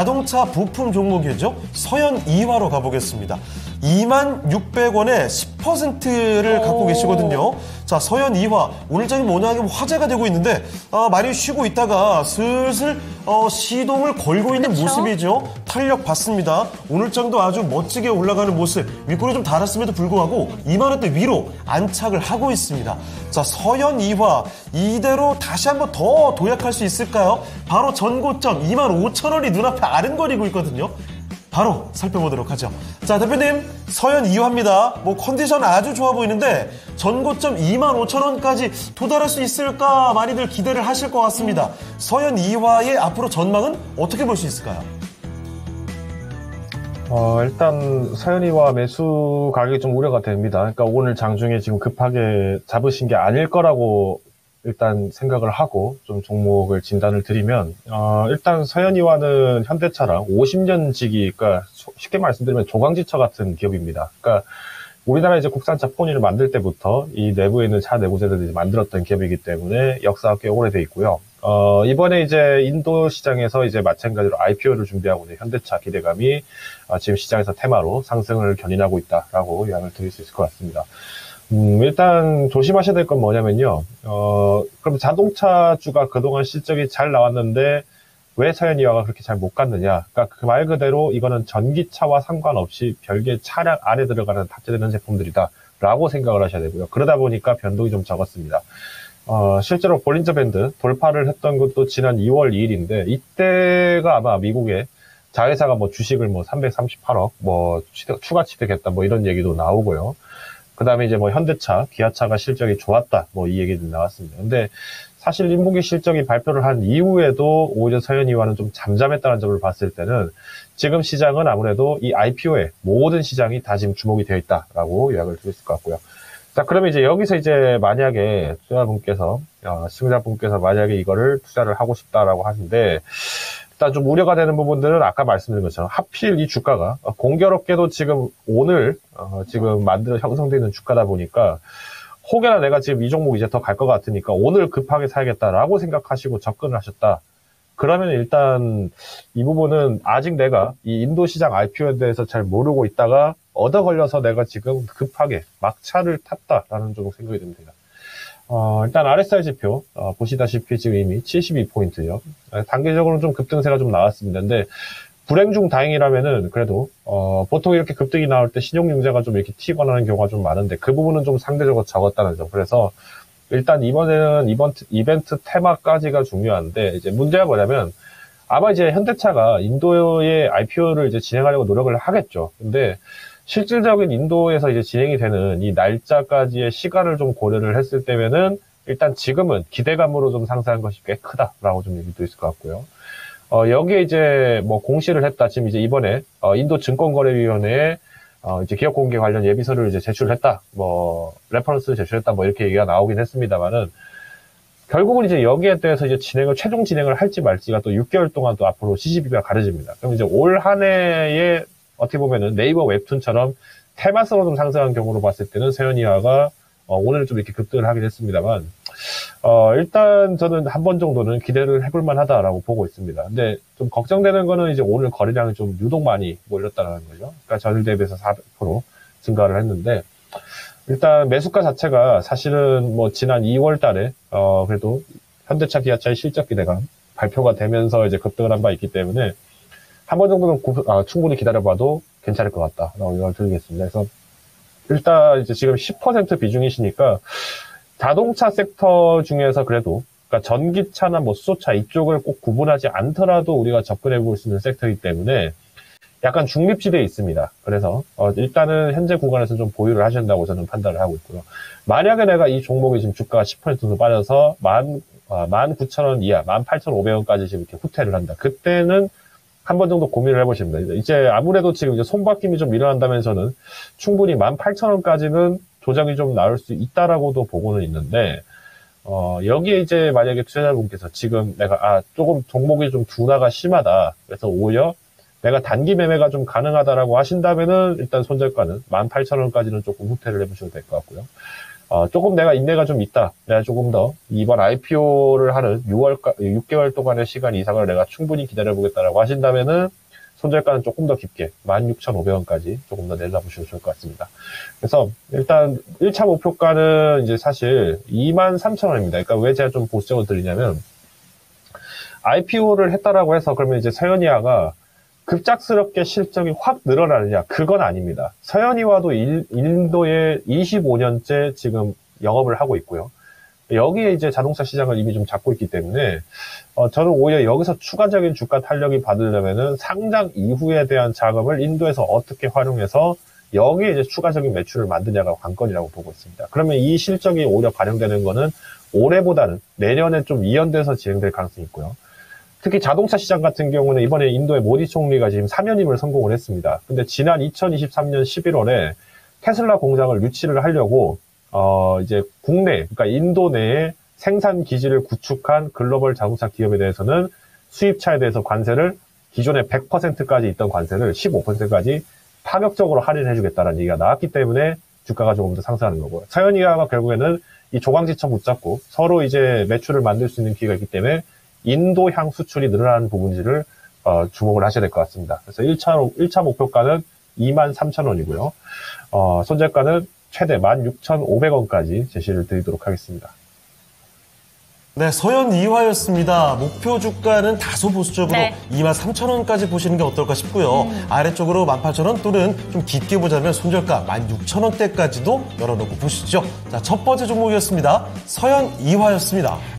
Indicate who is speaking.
Speaker 1: 자동차 부품 종목이죠. 서현 이화로 가보겠습니다. 26,600원에 10%를 갖고 계시거든요. 자, 서현 이화 오늘장이 워낙에 화제가 되고 있는데 많이 쉬고 있다가 슬슬 시동을 걸고 있는
Speaker 2: 그쵸?
Speaker 1: 모습이죠. 탄력 받습니다. 오늘장도 아주 멋지게 올라가는 모습. 윗골이 좀 달았음에도 불구하고 2만 원대 위로 안착을 하고 있습니다. 자, 서현 이화 이대로 다시 한번 더 도약할 수 있을까요? 바로 전고점 25,000원이 눈앞에 아른거리고 있거든요. 바로 살펴보도록 하죠. 자, 대표님, 서현 이화입니다. 컨디션 아주 좋아 보이는데 전고점 25,000원까지 도달할 수 있을까 많이들 기대를 하실 것 같습니다. 서현 이화의 앞으로 전망은 어떻게 볼 수 있을까요?
Speaker 3: 일단 서현이와 매수 가격이 좀 우려가 됩니다. 그러니까 오늘 장중에 지금 급하게 잡으신 게 아닐 거라고 일단 생각을 하고 좀 종목을 진단을 드리면 일단 서현이와는 현대차랑 50년 지기, 그러니까 쉽게 말씀드리면 조강지처 같은 기업입니다. 그러니까 우리나라 이제 국산차 포니를 만들 때부터 이 내부에 있는 차 내부재들을 만들었던 기업이기 때문에 역사가 꽤 오래돼 있고요. 이번에 이제 인도 시장에서 이제 마찬가지로 IPO를 준비하고 있는 현대차 기대감이 지금 시장에서 테마로 상승을 견인하고 있다라고 요약을 드릴 수 있을 것 같습니다. 일단 조심하셔야 될 건 뭐냐면요. 그럼 자동차주가 그동안 실적이 잘 나왔는데 왜 서현이화가 그렇게 잘 못 갔느냐. 그러니까 그 말 그대로 이거는 전기차와 상관없이 별개 차량 안에 들어가는 탑재되는 제품들이다 라고 생각을 하셔야 되고요. 그러다 보니까 변동이 좀 적었습니다. 실제로 볼린저 밴드 돌파를 했던 것도 지난 2월 2일인데 이때가 아마 미국의 자회사가 주식을 338억 추가 취득했다 이런 얘기도 나오고요. 그 다음에 이제 현대차, 기아차가 실적이 좋았다 이 얘기도 나왔습니다. 근데 사실 인분기 실적이 발표를 한 이후에도 오히려 서현이와는 좀 잠잠했다는 점을 봤을 때는 지금 시장은 아무래도 이 IPO에 모든 시장이 다 지금 주목이 되어 있다라고 요약을 드릴 수 있을 것 같고요. 자, 그러면 이제 여기서 이제 만약에 시청자분께서 만약에 이거를 투자를 하고 싶다라고 하는데 일단 좀 우려가 되는 부분들은 아까 말씀드린 것처럼 하필 이 주가가 공교롭게도 지금 오늘 지금 형성되어 있는 주가다 보니까 혹여나 내가 지금 이 종목 이제 더 갈 것 같으니까 오늘 급하게 사야겠다라고 생각하시고 접근을 하셨다. 그러면 일단 이 부분은 아직 내가 이 인도 시장 IPO에 대해서 잘 모르고 있다가 얻어 걸려서 내가 지금 급하게 막차를 탔다라는 좀 생각이 듭니다. 일단 RSI 지표 보시다시피 지금 이미 72포인트요. 단기적으로는 좀 급등세가 좀 나왔습니다. 근데 불행 중 다행이라면은 그래도 보통 이렇게 급등이 나올 때 신용융자가 좀 이렇게 튀거나 하는 경우가 좀 많은데 그 부분은 좀 상대적으로 적었다는 점. 그래서 일단 이번에는 이벤트 테마까지가 중요한데 이제 문제가 뭐냐면 아마 이제 현대차가 인도의 IPO를 이제 진행하려고 노력을 하겠죠. 근데 실질적인 인도에서 이제 진행이 되는 이 날짜까지의 시간을 좀 고려를 했을 때면은 일단 지금은 기대감으로 좀 상승한 것이 꽤 크다라고 좀 얘기도 있을 것 같고요. 여기에 이제 공시를 했다. 지금 이제 이번에 인도 증권거래위원회에 이제 기업 공개 관련 예비서를 이제 제출했다. 레퍼런스 제출했다. 이렇게 얘기가 나오긴 했습니다만은 결국은 이제 여기에 대해서 이제 최종 진행을 할지 말지가 또 6개월 동안 또 앞으로 시시비가 가려집니다. 그럼 이제 올 한 해에 어떻게 보면은 네이버 웹툰처럼 테마성으로 좀 상승한 경우로 봤을 때는 서현이화가 오늘 좀 이렇게 급등을 하긴 했습니다만 일단 저는 한 번 정도는 기대를 해볼 만하다라고 보고 있습니다. 근데 좀 걱정되는 거는 이제 오늘 거래량이 좀 유독 많이 몰렸다는 거죠. 그러니까 전일 대비해서 400% 증가를 했는데 일단 매수가 자체가 사실은 지난 2월 달에 그래도 현대차 기아차의 실적 기대감 발표가 되면서 이제 급등을 한 바 있기 때문에 한 번 정도는 충분히 기다려봐도 괜찮을 것 같다라고 생각을 드리겠습니다. 그래서 일단 이제 지금 10% 비중이시니까 자동차 섹터 중에서 그래도 그러니까 전기차나 수소차 이쪽을 꼭 구분하지 않더라도 우리가 접근해 볼 수 있는 섹터이기 때문에 약간 중립지대에 있습니다. 그래서 일단은 현재 구간에서 좀 보유를 하신다고 저는 판단을 하고 있고요. 만약에 내가 이 종목이 지금 주가가 10% 정도 빠져서 19,000원 이하, 18,500원까지 지금 이렇게 후퇴를 한다. 그때는 한 번 정도 고민을 해보시면 됩니다. 이제 아무래도 지금 이제 손바뀜이 좀 일어난다면서는 충분히 18,000원까지는 조정이 좀 나올 수 있다라고도 보고는 있는데, 여기에 이제 만약에 투자자분께서 지금 내가, 조금 종목이 좀 둔화가 심하다. 그래서 오히려 내가 단기 매매가 좀 가능하다라고 하신다면은 일단 손절가는 18,000원까지는 조금 후퇴를 해보셔도 될 것 같고요. 조금 내가 인내가 좀 있다. 내가 조금 더 이번 IPO를 하는 6개월 동안의 시간 이상을 내가 충분히 기다려보겠다라고 하신다면은 손절가는 조금 더 깊게 16,500원까지 조금 더 내다보시면 좋을 것 같습니다. 그래서 일단 1차 목표가는 이제 사실 23,000원입니다. 그러니까 왜 제가 좀 보수적으로 드리냐면 IPO를 했다라고 해서 그러면 이제 서현이와가 급작스럽게 실적이 확 늘어나느냐? 그건 아닙니다. 서현이와도 인도에 25년째 지금 영업을 하고 있고요. 여기에 이제 자동차 시장을 이미 좀 잡고 있기 때문에 저는 오히려 여기서 추가적인 주가 탄력이 받으려면은 상장 이후에 대한 자금을 인도에서 어떻게 활용해서 여기에 이제 추가적인 매출을 만드냐가 관건이라고 보고 있습니다. 그러면 이 실적이 오히려 반영되는 거는 올해보다는 내년에 좀 이연돼서 진행될 가능성이 있고요. 특히 자동차 시장 같은 경우는 이번에 인도의 모디 총리가 지금 3연임을 성공을 했습니다. 근데 지난 2023년 11월에 테슬라 공장을 유치를 하려고 이제 국내, 그러니까 인도 내에 생산 기지를 구축한 글로벌 자동차 기업에 대해서는 수입차에 대해서 관세를 기존에 100%까지 있던 관세를 15%까지 파격적으로 할인해주겠다는 얘기가 나왔기 때문에 주가가 조금 더 상승하는 거고요. 서현이가 결국에는 이 조강지처 붙잡고 서로 이제 매출을 만들 수 있는 기회가 있기 때문에 인도향 수출이 늘어나는 부분지를 주목을 하셔야 될 것 같습니다. 그래서 1차 목표가는 23,000원이고요. 손절가는 최대 16,500원까지 제시를 드리도록 하겠습니다.
Speaker 1: 네, 서현 이화였습니다. 목표 주가는 다소 보수적으로
Speaker 2: 네.
Speaker 1: 23,000원까지 보시는 게 어떨까 싶고요. 아래쪽으로 18,000원 또는 좀 깊게 보자면 손절가 16,000원대까지도 열어놓고 보시죠. 자, 첫 번째 종목이었습니다. 서현 이화였습니다.